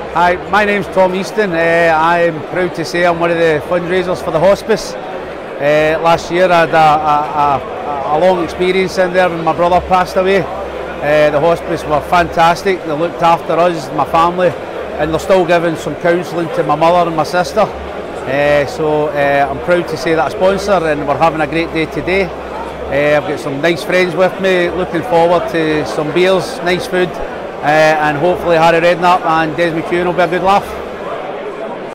Hi, my name's Tom Easton. I'm proud to say I'm one of the fundraisers for the hospice. Last year I had a long experience in there when my brother passed away. The hospice were fantastic. They looked after us, my family, and they're still giving some counselling to my mother and my sister. I'm proud to say that I sponsor, and we're having a great day today. I've got some nice friends with me, looking forward to some beers, nice food, and hopefully Harry Redknapp and Des McEwen will be a good laugh.